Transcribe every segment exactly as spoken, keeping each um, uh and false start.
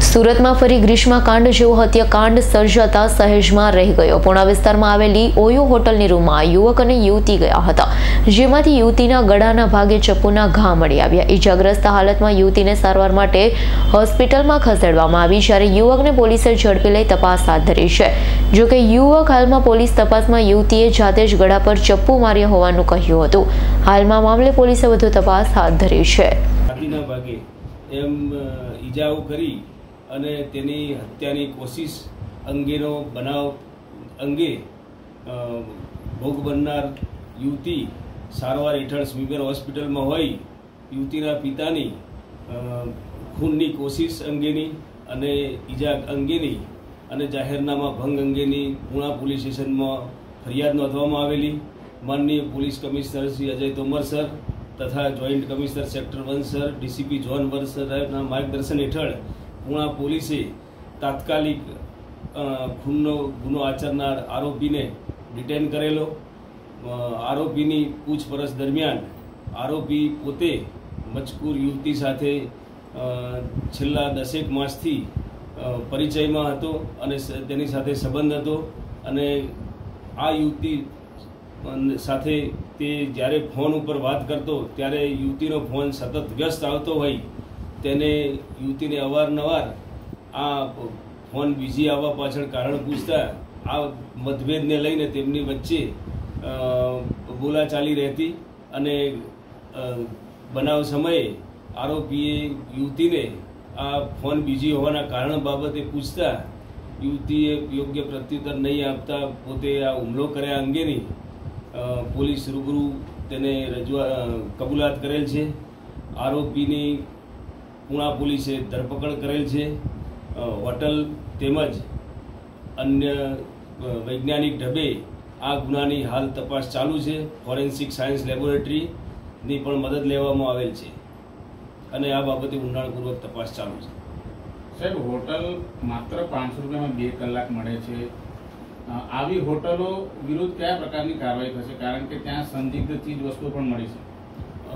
सूरत में फरी ग्रीष्मकांड जेवो हत्याकांड सर्जाता शहेजमां रही गयो। पूर्णा विस्तारमां आवेली ओयो होटलनी रूममां युवक अने युवती गया हता, जेमांथी युवतीना गळाना भागे चप्पूना घा मळी आव्या। इजाग्रस्त हालतमां युवतीने सारवार माटे होस्पिટલમાં खसेडवामां आवी, ज्यारे युवकने पोलीसे झड़पी लई तपास हाथ धरी छे। जो के युवक हालमां पोलीस तपासमां युवतीए जाते ज गळा पर चप्पू मार्या होवानुं कह्युं हतुं। हालमां मामले पोलीसे વધુ तपास हाथ धरी छे। एम ईजाओ करी અને તેની હત્યાની કોશિશ અંગેનો બનાવ અંગે ભોગ બનનાર યુવતી સારવાર હેઠળ સ્મીમેર હોસ્પિટલમાં હોય યુવતીના પિતાની ખૂનની કોશિશ અંગેની અને ઈજા અંગેની અને જાહેરનામા ભંગ અંગેની પૂણા પોલીસ સ્ટેશનમાં ફરિયાદ નોંધવામાં આવેલી। માનનીય police commissioner Shri Ajay Tomar sir તથા joint commissioner sector one sir DCP zone वर સરના માર્ગદર્શન હેઠળ पूणा पोलीसे तात्कालिक खूननो गुनो आचरनार आरोपी ने डिटेन करेलो। आरोपीनी पूछपरछ दरमियान आरोपी पोते मजकूर युवती साथे छेल्ला दसेक मासथी परिचयमां हतो अने तेनी साथे संबंध हतो अने आ युवती साथे ते ज्यारे फोन पर बात करतो त्यारे युवतीनो फोन सतत व्यस्त आवतो होय तेने युवतीने अवारनवार आ फोन बीजी आवा पाछळ कारण पूछता आ मतभेद ने लईने तेमनी वच्चे बोलाचाली रहती अने बनाव समये आरोपीए युवतीने आ फोन बीजी होवाना कारण बाबते पूछता युवतीए योग्य प्रत्युत्तर नहीं आपता पोते आ हुमलो कर्या अंगेनी पोलीस रूबरू तेने रजूआ कबूलात करेल छे। आरोपीनी पूणा पोलीसे धरपकड़ करेल छे। होटल तेमज अन्य वैज्ञानिक ढबे आ गुनानी हाल तपास चालू छे। फॉरेन्सिक सायन्स लेबोरेटरी नी पण मदद लेवामां आवेल छे अने आ बाबते ઊંડાણપૂર્વક तपास चालू छे। साहेब, होटल मात्र पांच रुपया में बे कलाक मळे छे, आवी होटलो विरुद्ध क्या प्रकारनी कारवाई थशे? कारण के त्यां संदिग्ध चीज वस्तु पण मळी छे।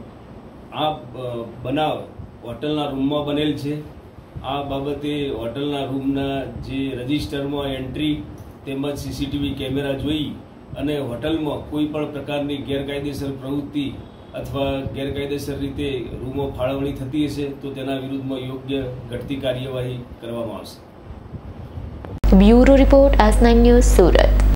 आ बनाव होटलना रूममां बनेल छे। आ बाबते होटलना रूमना जे रजिस्टरमां एंट्री तेमज सीसीटीवी केमेरा जोई अने होटलमां कोईपण प्रकारनी गैरकायदेसर प्रवृत्ति अथवा गैरकायदेसर रीते रूमो फाळवणी थती हशे तो तेना विरुद्धमां योग्य घटती कार्यवाही करवामां आवशे। Bureau report S nine news सूरत।